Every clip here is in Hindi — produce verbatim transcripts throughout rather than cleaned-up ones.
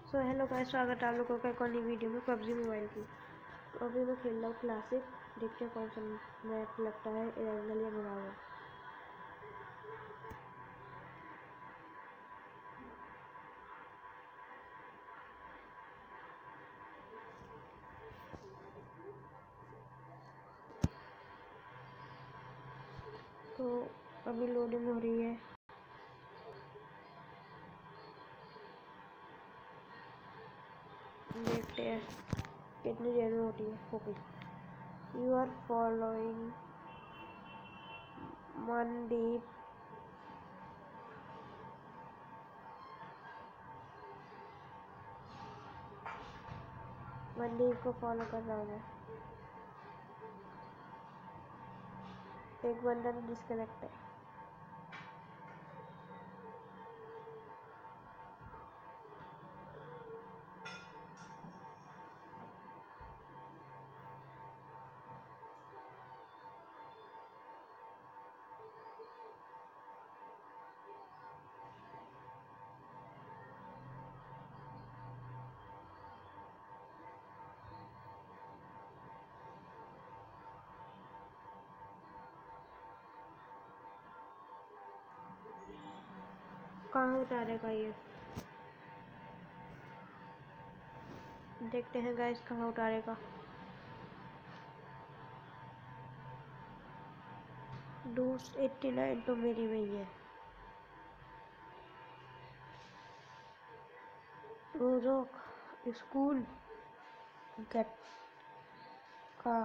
सो हेलो गाइस, स्वागत है आप लोगों का एक और नई वीडियो में पबजी मोबाइल की। तो अभी मैं खेल रहा हूँ क्लासिक। देखते हैं कौन सा मैप लगता है, एरेंगल या बराबर। तो अभी लोडिंग हो रही है। देखते हैं कितनी देर में होती है। हो गई। You are following Mandeep Mandeep को फॉलो कर रहा हूँ मैं। एक बंदा तो डिस्कनेक्ट है। कहाँ उतारेगा ये, देखते हैं गाइस कहाँ उतारेगा। डूस एट्टी नाइन तो मेरी में ही है। रोजोक स्कूल गट का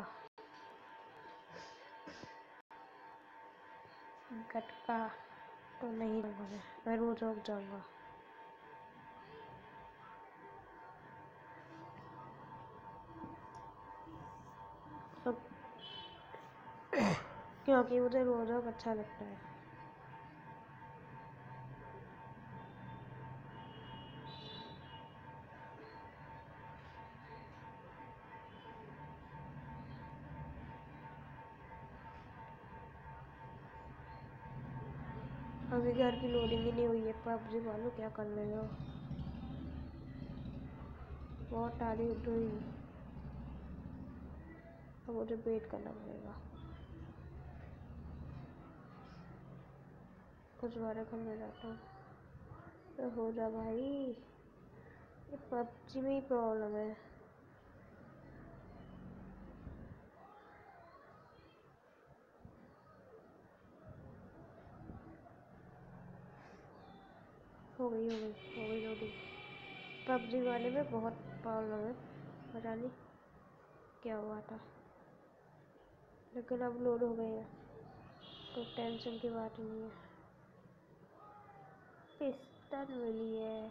गटका तो नहीं रहूँगा मैं मैं रोज रोक जाऊँगा। अब क्योंकि मुझे रोज रोक अच्छा लगता है। अभी घर की लोडिंग ही नहीं हुई है। पबजी वालों क्या कर रहे हो, बहुत टाली हुई। अब मुझे वेट करना पड़ेगा। कुछ बार घर में जाता हूँ तो हो जा भाई। ये पबजी में ही प्रॉब्लम है। हो गई हो गई हो गई लोडिंग। पबजी वाले में बहुत प्रॉब्लम है, पता नहीं क्या हुआ था, लेकिन अब लोड हो गई है तो टेंशन की बात नहीं है। पिस्टल मिली है।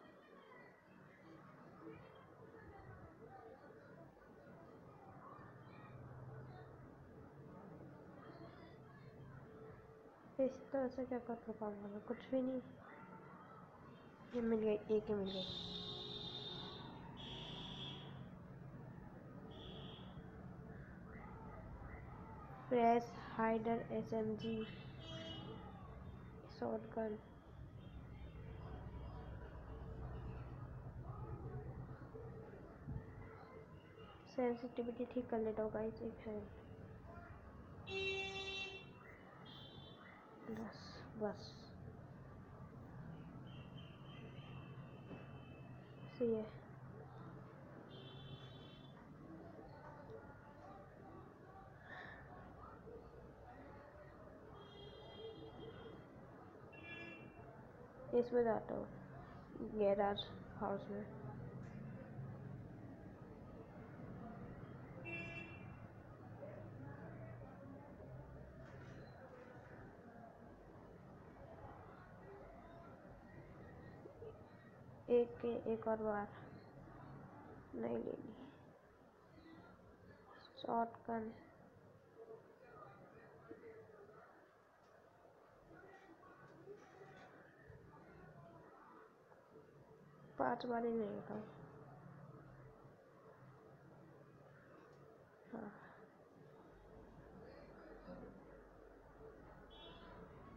पिस्टल से क्या कर पाऊंगा मैं, कुछ भी नहीं। ये मिल गई, एक ही मिल गई। Press hider SMG shotgun. Sensitivity ठीक कर लेता हूँ गाइस, एक सेकंड। बस बस सही है। इसमें जाता हूँ गैराज हाउस में। एक के एक और बार नहीं लेनी। शॉटगन पांच बार ही लेता हूँ। हाँ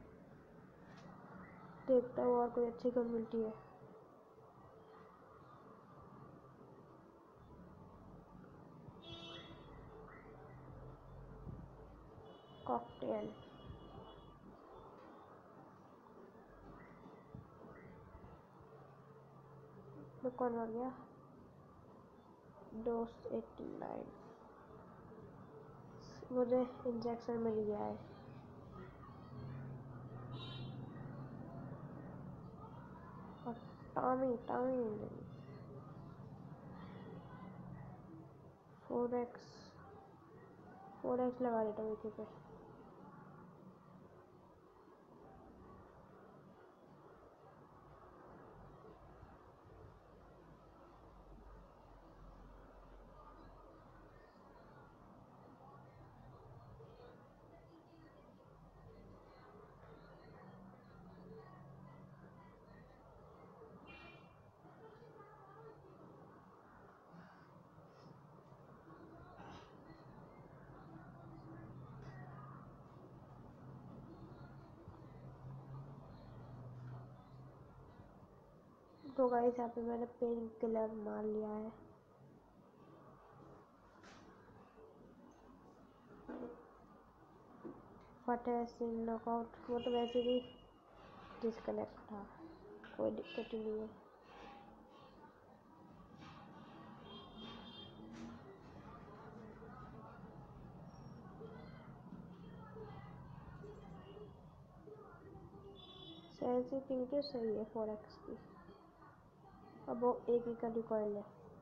देखता हूँ और कोई अच्छी गन मिलती है। कॉकटेल। कौन आ गया? Dose eighty nine. मुझे इंजेक्शन मिल गया है। और टॉमी टॉमी मिल गई। फोर एक्स फोर एक्स लगा देता हूँ इसी पे। तो गाइस यहाँ पे मैंने पेन किलर मार लिया है। फतेह सिंह नॉकआउट। वो तो वैसे भी डिस्कनेक्ट था, कोई दिक्कत ही नहीं है। सेंसिटिविटी सही है फोर एक्स की। अब वो एक ही का रिकॉइल है।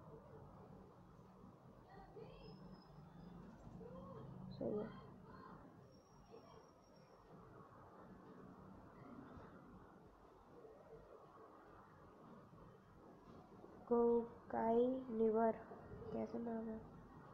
सही है। गोकाई लिवर कैसे नाम है?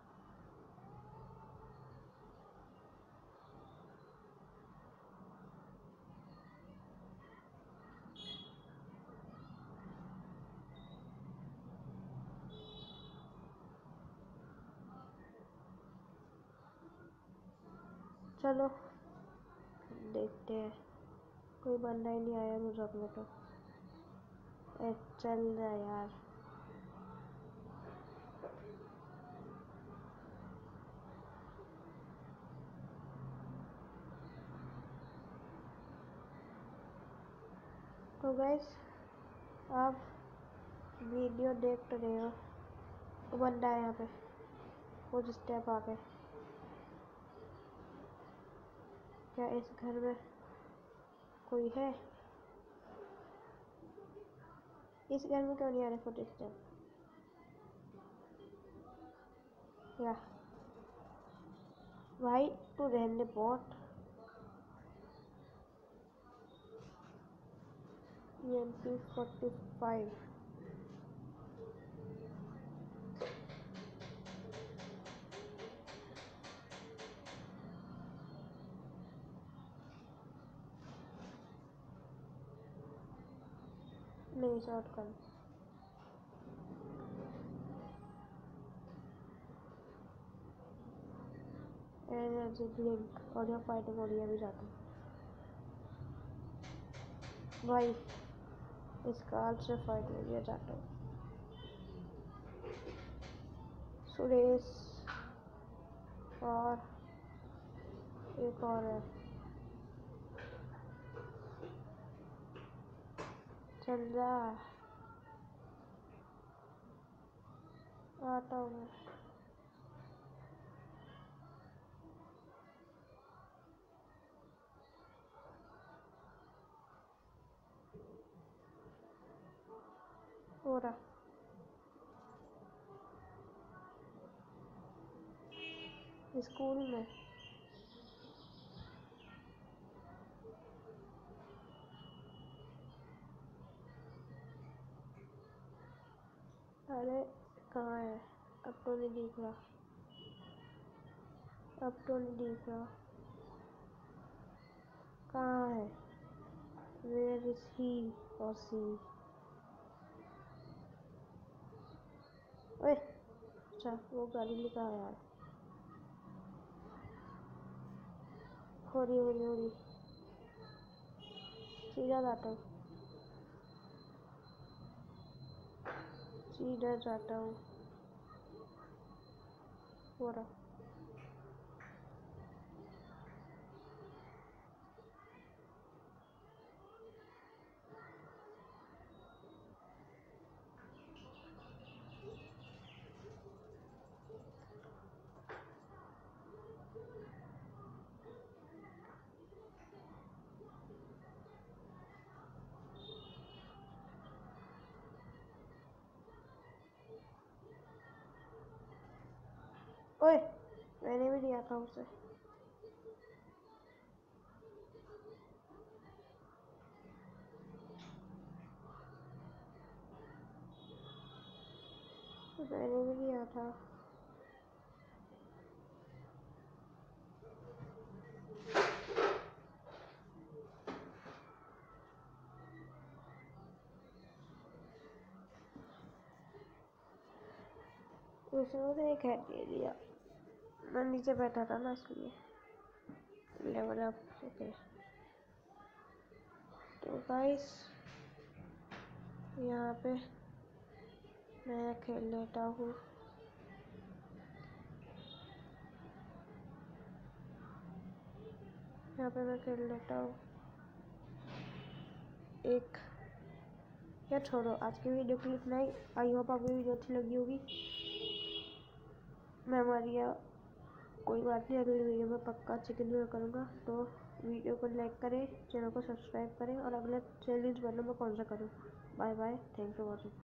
चलो देखते हैं। कोई बंदा ही नहीं आया मुझे अपने तो। ए, चल रहा यार। तो गाइस आप वीडियो देख तो रहे हो। वो बंदा है यहाँ पे, कुछ स्टेप आ गए। क्या इस घर में कोई है? इस घर में क्यों नहीं आ रहे फुट स्टेप? क्या भाई तू रहने bot. M P forty five. नहीं शॉर्ट कर। एनर्जी ड्रिंक और यहाँ फाइटिंग और भी जाता हूँ भाई। इस कार से फाइट हो गया जाता हूँ। सुरेश और एक और है। चल जा आता हूँ मैं। हो रहा स्कूल में। अरे कहाँ है? अब तो नहीं दिख रहा। अब तो नहीं दिख रहा। कहाँ है? Where is he or she? ओए अच्छा वो गाड़ी लिखा है यार। हो रही हो रही हो रही। सीधा जाता हूँ सीधा जाता हूँ। हो रहा ओए मैंने भी लिया था उसे। मैंने भी लिया था। उसने एक हेड दे दिया। मैं नीचे बैठा था ना इसलिए। Level up. ओके तो गाइस यहाँ पे मैं खेल लेता हूँ। यहाँ पे मैं खेल लेता हूँ एक। या छोड़ो, आज की वीडियो क्लिप नहीं। आई होप आपको वीडियो अच्छी लगी होगी। मैं हमारी कोई बात नहीं, अगली वीडियो में पक्का चिकन भी करूँगा। तो वीडियो को लाइक करें, चैनल को सब्सक्राइब करें और अगला चैलेंज बनना मैं कौन सा करूँ। Bye bye, thanks for watching.